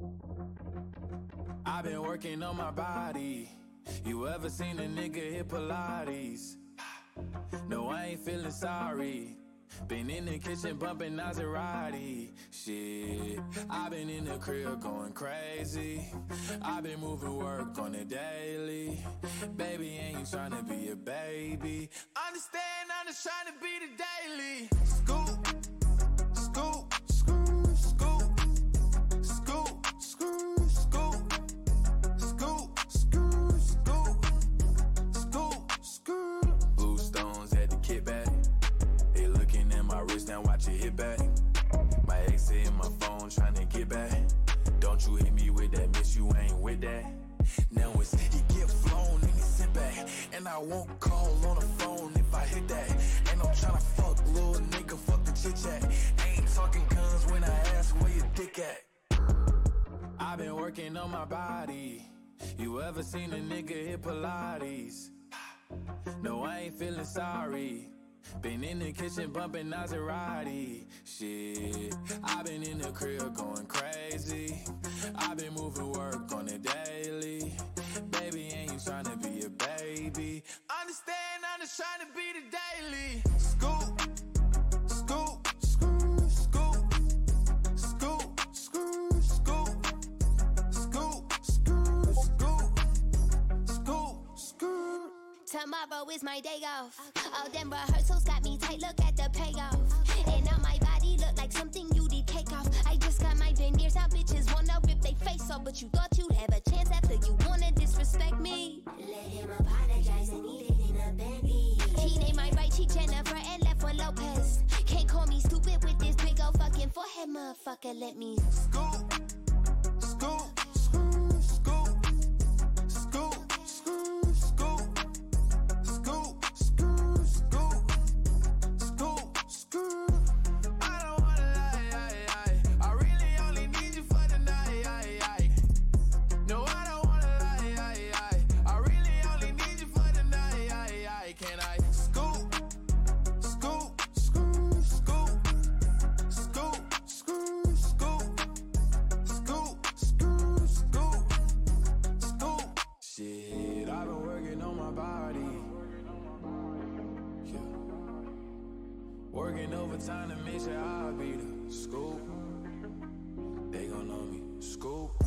I've been working on my body. You ever seen a nigga hit Pilates? No, I ain't feeling sorry. Been in the kitchen bumping Maserati. Shit, I've been in the crib going crazy. I've been moving work on the daily. Baby, ain't you tryna be a baby? Understand, I'm just tryna be the daily. Scoop, scoop, scoop, scoop, scoop, scoop, scoop, scoop, scoop, scoop, scoop, scoop. Blue stones at the kickback. They looking at my wrist, now watch it hit back. My ex hitting my phone, tryna get back. Don't you hit me with that, miss, you ain't with that. Now it's he get flown and he sit back. And I won't call on the phone if I hit that. Ain't no tryna fuck, little nigga, fuck the chit chat. Ain't talking guns when I ask where your dick at. I've been working on my body. You ever seen a nigga hit Pilates? No, I ain't feeling sorry. Been in the kitchen bumping Maserati. Shit, I've been in the crib going crazy. I've been moving work on the daily. Baby, ain't you tryna be a baby? Understand, I'm just tryna be the daily. Scoop, scoop, scoop, scoop, scoop, scoop, scoop, scoop, scoop, scoop, scoop, scoop. Tomorrow is my day off. All them rehearsals got me tight, look at the payoff. And now my body look like something you did take off. I just got my veneers, now bitches wanna rip they face off. But you thought you'd have a chance after you wanna disrespect me. Let him apologize and eat it in a Bentley. He named my right cheek Jennifer and left one Lopez. Can't call me stupid with this big old fucking forehead, motherfucker, let me Scoop, scoop, scoop, scoop, scoop, scoop, scoop, scoop, scoop, scoop, scoop, scoop. I don't wanna lie, I really only need you for the night. No, I don't wanna lie, I really only need you for the night. Can I scoop, scoop, scoop, scoop, scoop, scoop, scoop, scoop, scoop, scoop, scoop? Shit, I've been working on my body. Yeah. Working overtime to make sure I'll be the scoop. They gon' know me, scoop.